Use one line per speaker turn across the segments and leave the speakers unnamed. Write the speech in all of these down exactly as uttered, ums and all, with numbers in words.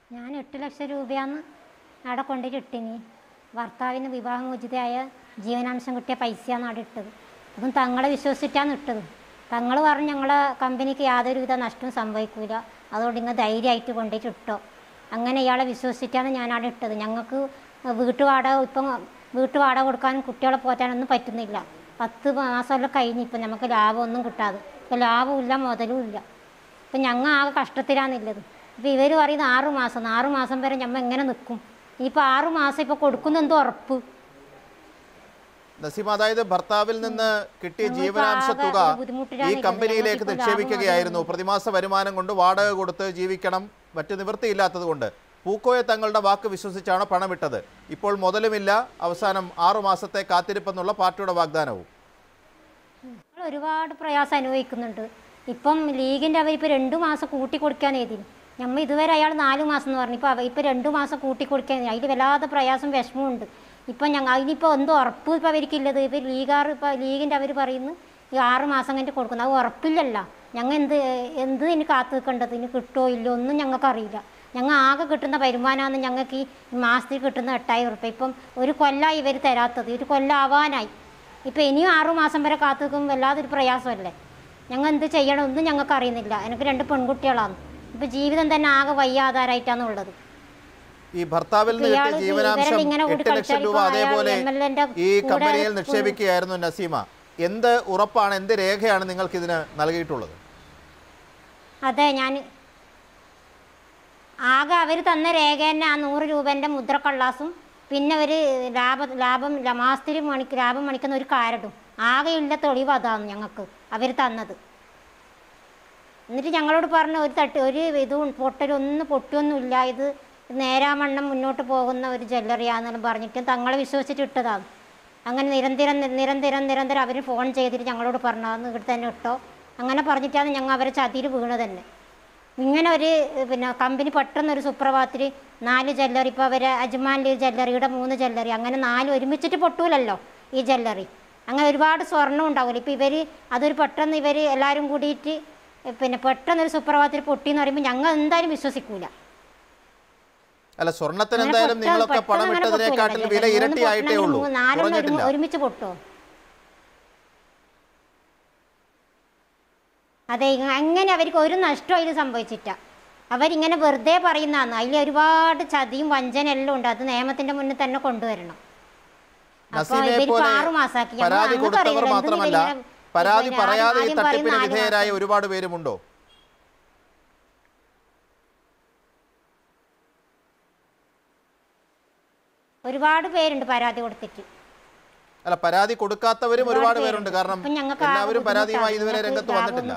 ഞാൻ എട്ട് ലക്ഷം രൂപയാണ് അവിടെ കൊണ്ടിട്ട് ഇട്ടിനി. ഭർത്താവിന് വിവാഹമോചിതയായ ജീവനാംശം കിട്ടിയ പൈസയാണ് അവിടെ ഇട്ടത്. അതും തങ്ങളെ വിശ്വസിച്ചിട്ടാണ് ഇട്ടത്. തങ്ങൾ പറഞ്ഞ് ഞങ്ങളെ കമ്പനിക്ക് യാതൊരുവിധ നഷ്ടവും സംഭവിക്കില്ല, അതുകൊണ്ട് ഇങ്ങനെ ധൈര്യമായിട്ട് കൊണ്ടിട്ട് ഇട്ടോ. അങ്ങനെ ഇയാളെ വിശ്വസിച്ചിട്ടാണ് ഞാൻ അവിടെ ഇട്ടത്. ഞങ്ങൾക്ക് വീട്ടുവാടക ഇപ്പം വീട്ടുവാടക കൊടുക്കാനും കുട്ടികളെ പോറ്റാനൊന്നും പറ്റുന്നില്ല. പത്ത് മാസമെല്ലാം കഴിഞ്ഞ് ഇപ്പം നമുക്ക് ലാഭമൊന്നും കിട്ടാതെ, ഇപ്പം ലാഭമില്ല മുതലും ഇല്ല. ഇപ്പം ഞങ്ങൾ ആകെ കഷ്ടത്തിലാണുള്ളത്. ഇപ്പോൾ ഇവർ പറയുന്ന ആറു മാസം ആറു മാസം വരെ ഞമ്മ എങ്ങനെ നിൽക്കും? ഇനിയിപ്പോൾ ആറു മാസം ഇപ്പോൾ കൊടുക്കുന്ന എന്തോ ഉറപ്പ്.
നസീമ, അതായത് ഭർത്താവിൽ നിന്ന് കിട്ടിയ ജീവനാംശ തുക ഈ കമ്പനിയിലേക്ക് നിക്ഷേപിക്കുകയായിരുന്നു. പ്രതിമാസ വരുമാനം കൊണ്ട് വാടക കൊടുത്ത് ജീവിക്കണം, മറ്റു നിവൃത്തിയില്ലാത്തത് കൊണ്ട് പൂക്കോയെ തങ്ങളുടെ വാക്ക് വിശ്വസിച്ചാണ് പണമിട്ടത്. ഇപ്പോൾ മുതലുമില്ല, അവസാനം ആറു മാസത്തെ കാത്തിരിപ്പെന്നുള്ള പാർട്ടിയുടെ വാഗ്ദാനവും.
ഒരുപാട് പ്രയാസം അനുഭവിക്കുന്നുണ്ട്. ഇപ്പം ലീഗിൻ്റെ അവർ ഇപ്പോൾ രണ്ടു മാസം കൂട്ടി കൊടുക്കാൻ എഴുതി. നമ്മൾ ഇതുവരെ അയാൾ നാല് മാസം എന്ന് പറഞ്ഞു, ഇപ്പോൾ അവ ഇപ്പോൾ രണ്ടു മാസം കൂട്ടി കൊടുക്കാൻ അതിൽ വല്ലാതെ പ്രയാസം വിഷമമുണ്ട്. ഇപ്പം ഞങ്ങൾ അതിനിപ്പോൾ എന്തോ ഉറപ്പ് ഇപ്പോൾ അവർക്കില്ലത്. ഇപ്പോൾ ലീഗാർ ഇപ്പോൾ ലീഗിൻ്റെ അവർ പറയുന്നു ഈ ആറ് മാസം കഴിഞ്ഞിട്ട് കൊടുക്കുന്നത്. അത് ഉറപ്പില്ലല്ലോ. ഞങ്ങൾ എന്ത് എന്ത് ഇനി കാത്തു നിൽക്കേണ്ടത്, ഇനി കിട്ടുമോ ഇല്ലോ ഒന്നും ഞങ്ങൾക്കറിയില്ല. ഞങ്ങൾ ആകെ കിട്ടുന്ന വരുമാനമാണ് ഞങ്ങൾക്ക് ഈ മാസത്തിൽ കിട്ടുന്ന എട്ടായിരം ഉറുപ്പ്യ. ഇപ്പം ഒരു കൊല്ലമായി ഇവർ തരാത്തത്, ഒരു കൊല്ലം ആവാനായി. ഇപ്പം ഇനിയും ആറു മാസം വരെ കാത്തു നിൽക്കുമ്പോൾ വല്ലാതൊരു പ്രയാസമല്ലേ. ഞങ്ങൾ എന്ത് ചെയ്യണം ഒന്നും ഞങ്ങൾക്ക് അറിയുന്നില്ല. എനിക്ക് രണ്ട് പെൺകുട്ടികളാണ്. ഇപ്പം ജീവിതം തന്നെ ആകെ വയ്യാധാരമായിട്ടാണ് ഉള്ളത്.
ഈ ഭർത്താവിൽ നിന്ന് കിട്ടിയ ജീവനാംശം എട്ട് ലക്ഷം രൂപ അതേപോലെ ഈ കമ്പനിയിൽ നിക്ഷേപിക്കുകയായിരുന്നു നസീമ. എന്ത് ഉറപ്പാണ്, എന്ത് രേഖയാണ് നിങ്ങൾക്ക് ഇതിന് നൽകിയിട്ടുള്ളത്?
അതെ, ഞാൻ ആകെ അവർ തന്ന രേഖ തന്നെ ആ നൂറ് രൂപേൻ്റെ മുദ്രക്കള്ളാസും പിന്നെ ഒരു ലാഭ ലാഭം മാസത്തിൽ മണിക്ക് ലാഭം മണിക്കുന്ന ഒരു കാരടും ആകെയുള്ള തെളിവ് അതാണ് ഞങ്ങൾക്ക് അവർ തന്നത്. എന്നിട്ട് ഞങ്ങളോട് പറഞ്ഞ ഒരു തട്ട് ഒരു ഇതും പൊട്ടലൊന്നും പൊട്ടിയൊന്നുമില്ല, ഇത് നേരാമണ്ണം മുന്നോട്ട് പോകുന്ന ഒരു ജ്വല്ലറിയാണെന്നെല്ലാം പറഞ്ഞിട്ട് തങ്ങളെ വിശ്വസിച്ചിട്ട് ഇട്ടതാണ്. അങ്ങനെ നിരന്തരം നിരന്തരം നിരന്തരം അവർ ഫോൺ ചെയ്തിട്ട് ഞങ്ങളോട് പറഞ്ഞാന്ന് ഇവിടെ തന്നെ ഇട്ടോ. അങ്ങനെ പറഞ്ഞിട്ടാണ് ഞങ്ങൾ അവരെ ചതിയിൽ വീണത് തന്നെ. ഇങ്ങനെ ഒരു പിന്നെ കമ്പനി പെട്ടെന്നൊരു സുപ്രഭാതത്തിൽ നാല് ജ്വല്ലറി, ഇപ്പോൾ അവരെ അജ്മാനിലെ ജ്വല്ലറിയുടെ മൂന്ന് ജ്വല്ലറി, അങ്ങനെ നാല് ഒരുമിച്ചിട്ട് പൊട്ടൂലല്ലോ ഈ ജ്വല്ലറി. അങ്ങനെ ഒരുപാട് സ്വർണ്ണം ഉണ്ടാവില്ല. ഇപ്പോൾ ഇവർ അതൊരു പെട്ടെന്ന് ഇവർ എല്ലാവരും കൂടിയിട്ട് പിന്നെ പെട്ടെന്നൊരു സുപ്രഭാതത്തിൽ പൊട്ടിയെന്ന് പറയുമ്പോൾ ഞങ്ങൾ എന്തായാലും വിശ്വസിക്കൂല.
അല്ല, സ്വർണ്ണത്തിന് എന്തായാലും നിങ്ങളൊക്കെ പണം ഇട്ടതിനെക്കാട്ടിൽ വില ഇരട്ടിയായിട്ടേ ഉള്ളൂ, കുറഞ്ഞിട്ടില്ല.
ഒരുമിച്ച് പൊട്ടോ? അതെ, അങ്ങനെ അവർക്ക് ഒരു നഷ്ടം അതിൽ സംഭവിച്ചിട്ട. അവരിങ്ങനെ വെറുതെ പറയുന്നതാണ്. അതിൽ ഒരുപാട് ചതിയും വഞ്ചന എല്ലാം ഉണ്ട്. അത് നിയമത്തിന്റെ മുന്നിൽ തന്നെ കൊണ്ടുവരണം. ആറു മാസാക്കി.
പരാതി കൊടുത്തവർ മാത്രമല്ല, പരാതി പറയാതെ ഈ തട്ടിപ്പിന് വിധേയരായ ഒരുപാട് പേരുമുണ്ടോ?
ഒരുപാട് പേരുണ്ട് പരാതി കൊടുത്തിട്ട്.
അല്ല, പരാതി കൊടുക്കാത്തവരും ഒരുപാട് പേരുണ്ട്. കാരണം എല്ലാവരും പരാതിയുമായി ഇതുവരെ രംഗത്ത് വന്നിട്ടില്ല.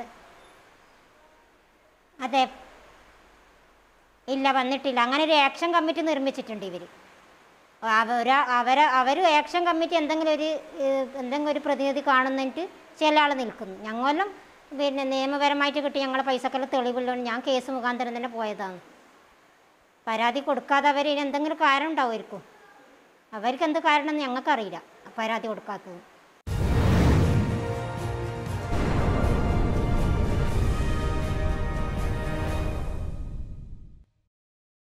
അതെ, ഇല്ല, വന്നിട്ടില്ല. അങ്ങനെ ഒരു ആക്ഷൻ കമ്മിറ്റി നിർമ്മിച്ചിട്ടുണ്ട് ഇവർ. അവര അവരെ അവർ ആക്ഷൻ കമ്മിറ്റി എന്തെങ്കിലും ഒരു എന്തെങ്കിലും ഒരു പ്രതിനിധി കാണുന്നിട്ട് ചില ആൾ നിൽക്കുന്നു. ഞങ്ങളെല്ലാം പിന്നെ നിയമപരമായിട്ട് കിട്ടി ഞങ്ങളെ പൈസക്കെല്ലാം തെളിവുള്ളതുകൊണ്ട് ഞാൻ കേസ് മുഖാന്തരം തന്നെ പോയതാണ്. പരാതി കൊടുക്കാതെ അവർ എന്തെങ്കിലും കാരണം ഉണ്ടാവുമായിരിക്കും. അവർക്ക് എന്ത് കാരണം എന്ന് ഞങ്ങൾക്കറിയില്ല പരാതി കൊടുക്കാത്തത്.